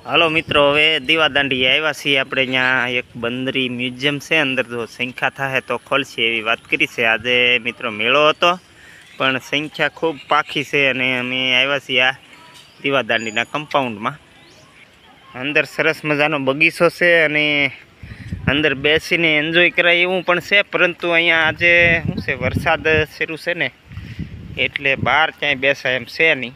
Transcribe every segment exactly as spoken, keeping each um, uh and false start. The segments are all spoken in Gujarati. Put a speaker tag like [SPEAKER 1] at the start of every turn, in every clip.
[SPEAKER 1] હાલો મિત્રો, હવે દીવાદાંડી આવ્યા છીએ આપણે। અહીંયા એક બંદરી મ્યુઝિયમ છે, અંદર જો સંખ્યા થાય તો ખોલશે એવી વાત કરી છે। આજે મિત્રો મેળો હતો પણ સંખ્યા ખૂબ પાખી છે અને અમે આવ્યા છીએ આ દીવાદાંડીના કમ્પાઉન્ડમાં। અંદર સરસ મજાનો બગીચો છે અને અંદર બેસીને એન્જોય કરાય એવું પણ છે, પરંતુ અહીંયા આજે શું છે, વરસાદ શરૂ છે ને એટલે બહાર ક્યાંય બેસાય એમ છે નહીં।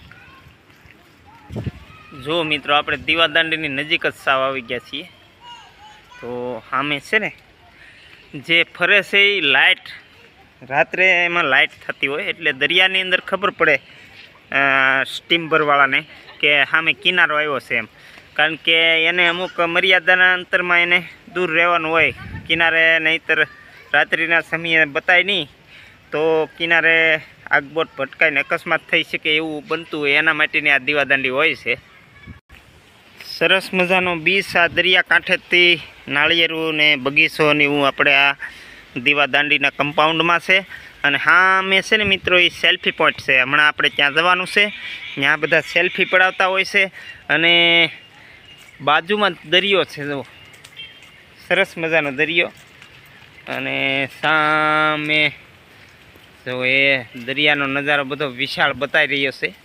[SPEAKER 1] જો મિત્રો, આપણે દીવાદાંડીની નજીક જ સાવ આવી ગયા છીએ। તો સામે છે ને જે ફરે છે એ લાઇટ, રાત્રે એમાં લાઇટ થતી હોય એટલે દરિયાની અંદર ખબર પડે સ્ટીમરવાળાને કે સામે કિનારો આવ્યો છે એમ, કારણ કે એને અમુક મર્યાદાના અંતરમાં એને દૂર રહેવાનું હોય કિનારે, નહીંતર રાત્રિના સમયે બતાય નહીં તો કિનારે આગબોટ ભટકાઈને અકસ્માત થઈ શકે એવું બનતું હોય, એના માટેની આ દીવાદાંડી હોય છે। સરસ મજાનો બીચ આ દરિયા કાંઠેથી નાળિયેરું ને બગીચો ને એવું આપણે આ દીવાદાંડીના કમ્પાઉન્ડમાં છે। અને હા મેં છે ને મિત્રો, એ સેલ્ફી પોઈન્ટ છે, હમણાં આપણે ત્યાં જવાનું છે, ત્યાં બધા સેલ્ફી પડાવતા હોય છે। અને બાજુમાં દરિયો છે, જો સરસ મજાનો દરિયો, અને સામે જો એ દરિયાનો નજારો બધો વિશાળ બતાવી રહ્યો છે।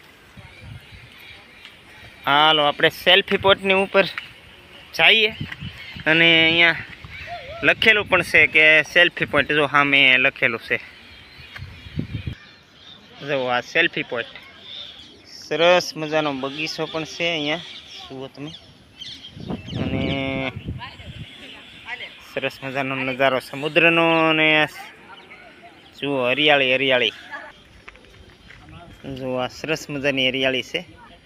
[SPEAKER 1] હાલો આપણે સેલ્ફી પોઈન્ટની ઉપર જઈએ, અને અહીંયા લખેલું પણ છે કે સેલ્ફી પોઈન્ટ, જો સામે લખેલું છે, જો આ સેલ્ફી પોઈન્ટ। સરસ મજાનો બગીચો પણ છે અહીંયા, જુઓ તમે, અને સરસ મજાનો નજારો સમુદ્રનો, અને જુઓ હરિયાળી હરિયાળી, જો આ સરસ મજાની હરિયાળી છે।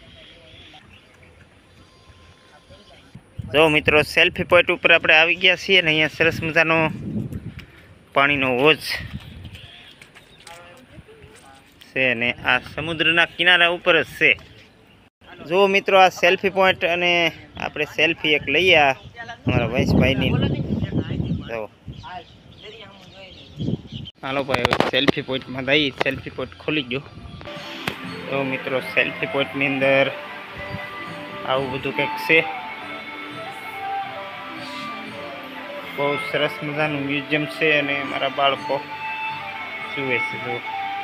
[SPEAKER 1] જો મિત્રો, સેલ્ફી પોઈન્ટ ઉપર આપણે આવી ગયા છીએ ને અહીંયા સરસ મજાનો પાણીનો હોજ છે ને આ સમુદ્રના કિનારા ઉપર જ છે। જો મિત્રો, આ સેલ્ફી પોઈન્ટ, અને આપણે સેલ્ફી એક લઈએ આ અમારા વંશભાઈની, જો હાલો ભાઈ, હવે સેલ્ફી પોઈન્ટમાં જઈએ, સેલ્ફી પોઈન્ટ ખોલી ગયો। તો મિત્રો, સેલ્ફી પોઈન્ટની અંદર આવું બધું કંઈક છે, બહુ સરસ મજાનું મ્યુઝિયમ છે, અને મારા બાળકો જુએ છે, જો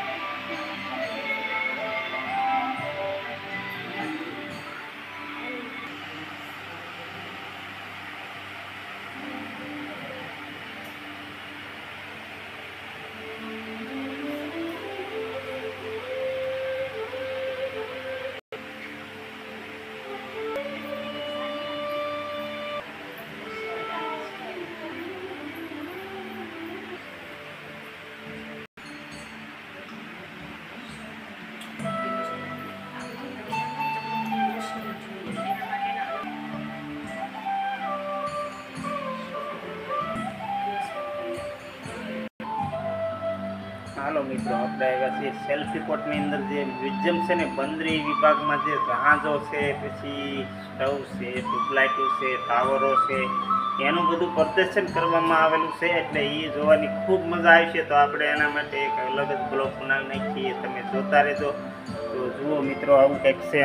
[SPEAKER 1] હાલો મિત્રો, આપણે આવ્યા છીએ સેલ્ફી પોઈન્ટની અંદર જે મ્યુઝિયમ છે ને, બંદરી વિભાગમાં જે જહાજો છે, પછી સ્ટવ છે, ટ્યુબલાઇટો છે, ટાવરો છે, એનું બધું પ્રદર્શન કરવામાં આવેલું છે, એટલે એ જોવાની ખૂબ મજા આવી છે। તો આપણે એના માટે એક અલગ જ બ્લોગ બનાવી નાખીએ, તમે જોતા રહેજો। તો જુઓ મિત્રો, આવું કંઈક છે।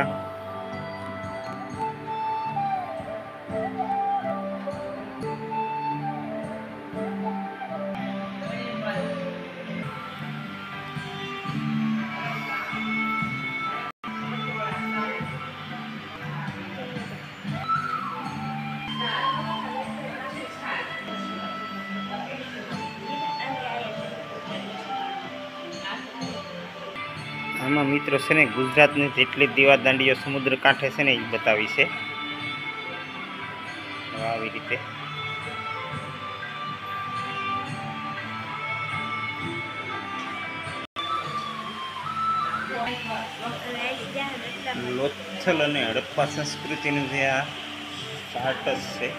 [SPEAKER 1] આમાં મિત્રો છે ને ગુજરાતની જેટલી દીવાદાંડીઓ સમુદ્ર કાંઠે છે ને એ બતાવી છે, આવી રીતે। લોથલ અને હડપ્પા સંસ્કૃતિનું જે આ પાર્ટ છે,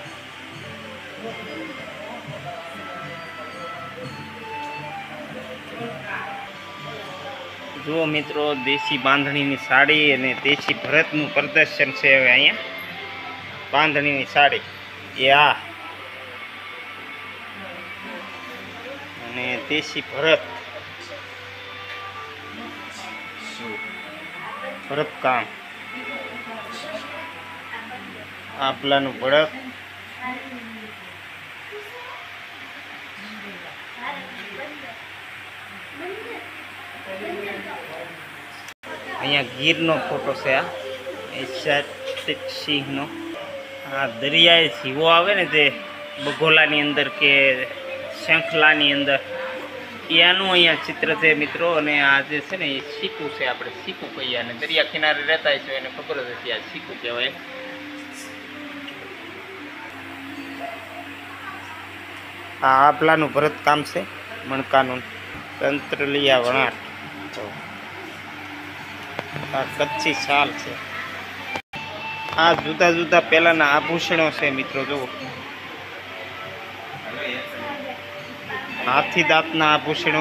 [SPEAKER 1] જુઓ મિત્રો, દેશી બાંધણીની સાડી અને દેશી ભરતનું પ્રદર્શન છે। હવે અહીંયા બાંધણીની સાડી એ આ, અને દેશી ભરત ભરત કામ, આંબલાનું ભડક, અહીંયા ગીરનો ફોટો છે, આ એશિયાટિક સિંહનો. આ દરિયાએ જીવો આવે ને તે બગોલાની અંદર કે શંખલાની અંદર, એનું અહીંયા ચિત્ર છે મિત્રો. અને આ જે છે ને એ શીકું છે, આપણે શીકું કહીએ, અને દરિયા કિનારે રહેતા હોય છે એને ખબર જ હતી આ શીકું કહેવાય. આ આંબલાનું ભરત કામ છે, મણકાનું, તંત્રલિયા વણાટ. આ કચ્છી શાલ છે. આ જુદા જુદા પહેલાના આભૂષણો છે મિત્રો. જુઓ, હાથી દાંતના આભૂષણો,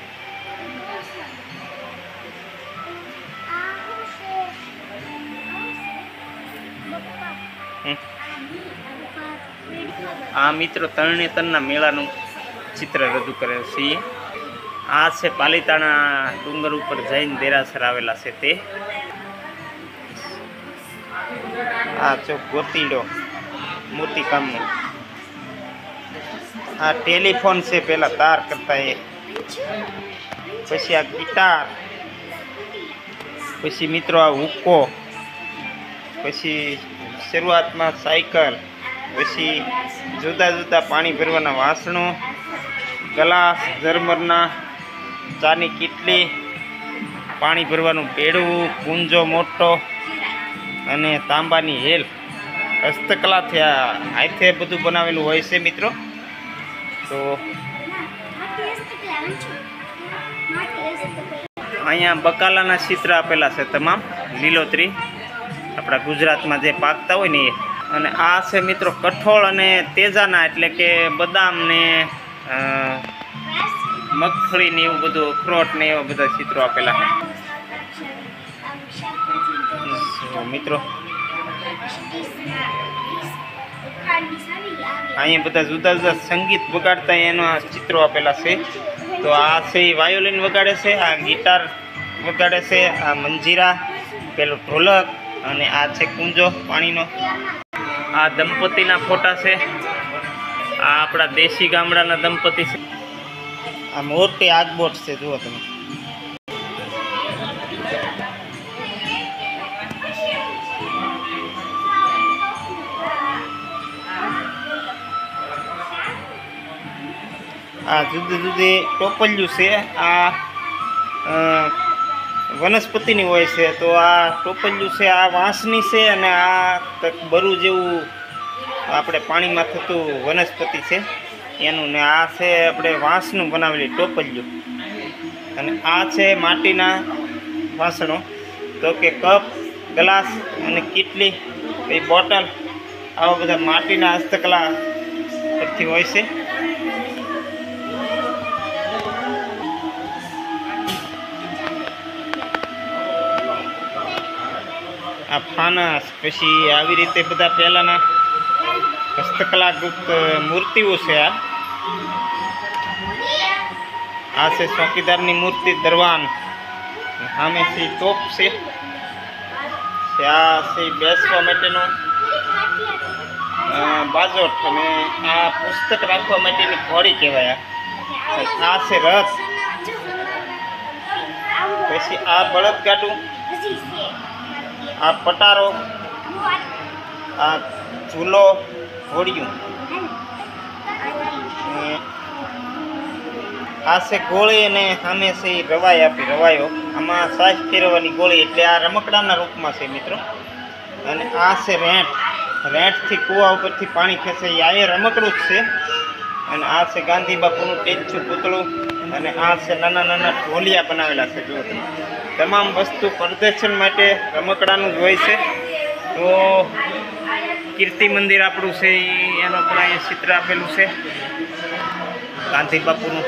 [SPEAKER 1] આ મિત્રો તરણેતરના મેળાનું ચિત્ર રજૂ કરેલ છે. આ છે પાલીતાણા ડુંગર ઉપર જૈન દેરાસર આવેલા છે તે. આ જો ગોતીડો મોતીકામનો. આ ટેલિફોન છે, પેલા તાર કરતા એ. પછી આ ગિટાર, પછી મિત્રો આ હુક્કો, પછી શરૂઆતમાં સાયકલ, પછી જુદા જુદા પાણી ભરવાના વાસણો, ગ્લાસ, ઝરમરના, ચાની કીટલી, પાણી ભરવાનું બેડું, કુંજો મોટો, અને તાંબાની હેલ. હસ્તકલાથી આ હાથે બધું બનાવેલું હોય છે મિત્રો. તો અહીંયા બકાલાના ચિત્ર આપેલા છે તમામ, લીલોતરી આપણા ગુજરાતમાં જે પાકતા હોય ને એ. અને આ છે મિત્રો કઠોળ અને તેજાના, એટલે કે બદામ ને મગફળી ને એવું બધું, અખરોટ ને એવા બધા ચિત્રો આપેલા છે મિત્રો. અહીંયા બધા જુદા જુદા સંગીત વગાડતા એના ચિત્રો આપેલા છે. તો આ છે વાયોલિન વગાડે છે, આ ગિટાર વગાડે છે, આ મંજીરા, પેલું ઢોલક, અને આ છે કુંજો પાણીનો. આ દંપતીના ફોટા છે. આ આપણા દેશી ગામડાના દંપતી છે. આ મોટી આગબોટ છે, જુઓ તમે. આ જુદી જુદી ટોપલિયું છે. આ વનસ્પતિની હોય છે. તો આ ટોપલિયું છે, આ વાંસની છે, અને આ બરું જેવું આપણે પાણીમાં થતું વનસ્પતિ છે એનું. ને આ છે આપણે વાંસનું બનાવેલી ટોપલિયું. અને આ છે માટીના વાસણો, તો કે કપ, ગ્લાસ અને કીટલી, પછી બોટલ, આવા બધા માટીના હસ્તકલા પરથી હોય છે. આ ફાનસ, પછી આવી રીતે બધા પહેલાંના હસ્તકલાગુપ્ત મૂર્તિઓ છે. આ આ છે ચોકીદારની મૂર્તિ, દરવાન. સામે છે ટોપ છે. આ છે બેસવા માટેનો બાજોટ, અને આ પુસ્તક રાખવા માટેની ઘોડી કહેવાય. આ છે રથ. પછી આ બળદગાડું, આ પટારો, આ ઝૂલો, ઘોડિયું. આ છે ગોળી, અને સામે છે રવાઈ આપી, રવાયો. આમાં સાસ ફેરવવાની ગોળી, એટલે આ રમકડાના રૂપમાં છે મિત્રો. અને આ છે રેંટ. રેંટથી કૂવા ઉપરથી પાણી ખેંચે, આ એ રમકડું જ છે. અને આ છે ગાંધી બાપુનું ટેચું પૂતળું. અને આ છે નાના નાના ઢોલિયા બનાવેલા છે. જો તમામ વસ્તુ પ્રદર્શન માટે રમકડાનું જ હોય છે. તો કીર્તિ મંદિર આપણું છે, એનો પણ અહીંયા ચિત્ર આપેલું છે ગાંધી બાપુનું.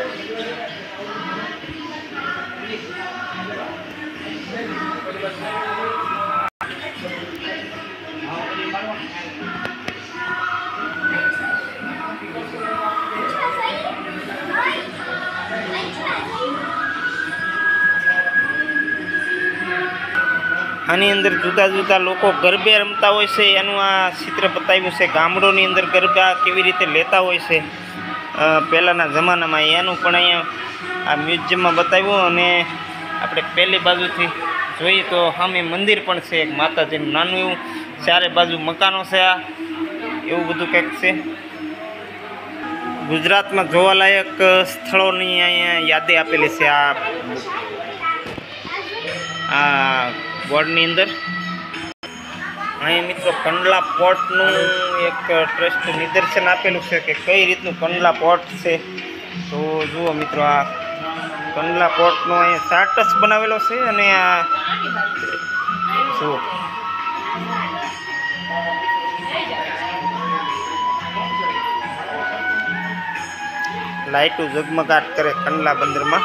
[SPEAKER 1] આની અંદર જુદા જુદા લોકો ગરબે રમતા હોય છે એનું આ ચિત્ર બતાવ્યું છે. ગામડોની અંદર ગરબા કેવી રીતે લેતા હોય છે પહેલાંના જમાનામાં એનું પણ અહીંયા આ મ્યુઝિયમમાં બતાવ્યું. અને આપણે પહેલી બાજુથી જોઈએ તો સામે મંદિર પણ છે એક માતાજીનું નાનું એવું, ચારે બાજુ મકાનો છે. આ એવું બધું કંઈક છે. ગુજરાતમાં જોવાલાયક સ્થળોની અહીંયા યાદી આપેલી છે આ આ બોર્ડની અંદર. અહીંયા મિત્રો કંડલા પોર્ટનું એક ટ્રસ્ટ નિદર્શન આપેલું છે કે કઈ રીતનું કંડલા પોર્ટ છે. તો જુઓ મિત્રો, આ કંડલા પોર્ટનો અહીંયા ચાર્ટસ બનાવેલો છે. અને આ જુઓ લાઇટો ઝગમગાટ કરે કંડલા બંદરમાં.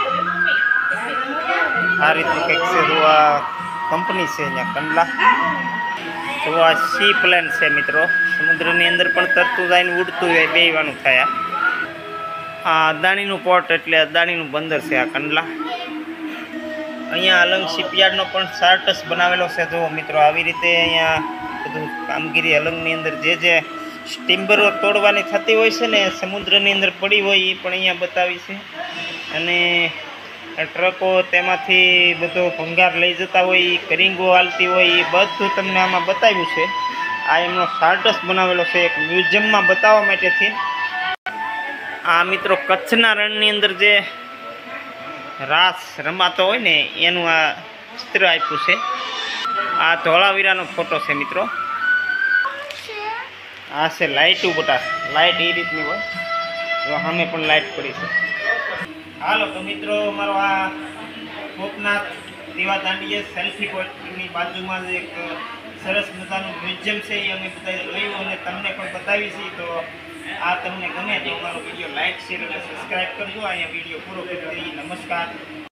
[SPEAKER 1] આ રીતનું કંઈક છે. જો આ કંપની છે અહીંયા કંડલા. તો આ સી પ્લેન છે મિત્રો, સમુદ્રની અંદર પણ તરતું જાય ને ઉડતું જાય બેવાનું થાય. આ અદાણીનું પોર્ટ એટલે અદાણીનું બંદર છે આ કંડલા. અહીંયા અલંગ શિપયાર્ડનો પણ ચાર્ટસ બનાવેલો છે. જો મિત્રો, આવી રીતે અહીંયા બધું કામગીરી અલંગની અંદર જે જે સ્ટીમ્બરો તોડવાની થતી હોય છે ને સમુદ્રની અંદર પડી હોય એ પણ અહીંયા બતાવી છે. અને ટ્રકો તેમાંથી બધો ભંગાર લઈ જતા હોય, એ કરિંગો હાલતી હોય, એ બધું તમને આમાં બતાવ્યું છે. આ એમનો ચાર્ટસ બનાવેલો છે એક મ્યુઝિયમમાં બતાવવા માટેથી. આ મિત્રો કચ્છના રણની અંદર જે રાસ રમાતો હોય ને એનું આ ચિત્ર આપ્યું છે. આ ધોળાવીરાનો ફોટો છે મિત્રો. આ છે લાઇટું બટા, લાઇટ એ રીતની હોય. તો સામે પણ લાઇટ પડી છે. હાલો તો મિત્રો, મારો આ ગોપનાથ દીવા દાંડીએ સેલ્ફી પોઈન્ટની બાજુમાં જ એક સરસ મજાનું મ્યુઝિયમ છે એ અમે બધા જોયું અને તમને પણ બતાવી છે. તો આ તમને ગમે તો અમારો વિડીયો લાઇક, શેર અને સબસ્ક્રાઈબ કરજો. અહીંયા વિડીયો પૂરો કરી દઈએ. નમસ્કાર.